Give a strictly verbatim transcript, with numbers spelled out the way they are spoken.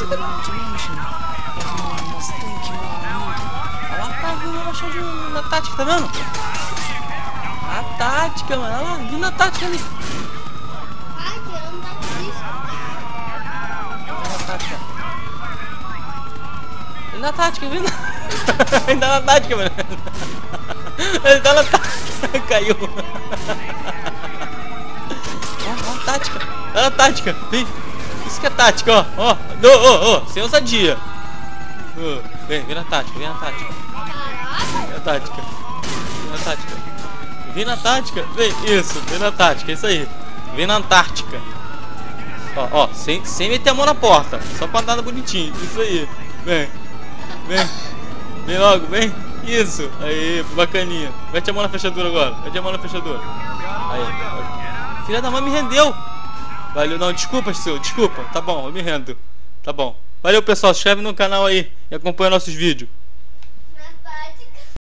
Olha lá, tá vindo ela achou de na tática, tá vendo? A tática, mano. Olha lá, vindo na tática ali. Ai, que eu não dá pra isso. Olha a tática. Vindo na tática, vindo. Ainda na tática, mano. Ele tá na tática. Caiu. Ó, ó, tática. Olha a tática. Vem. Isso que é tática, ó. Ó, ó, ó, sem ousadia. Oh, vem, vem na tática, vem na tática. Vem na tática. Vem na tática. Vem na tática. Vem, isso, vem na tática, isso aí. Vem na Antártica. Ó, ó, sem, sem meter a mão na porta. Só pra andar bonitinho. Isso aí. Vem. Vem. Vem logo, vem. Isso. Aí, bacaninha. Mete a mão na fechadura agora. Mete a mão na fechadura. Aí. Filha da mãe me rendeu. Valeu, não, desculpa, seu, desculpa. Tá bom, eu me rendo. Tá bom. Valeu, pessoal. Se inscreve no canal aí e acompanha nossos vídeos.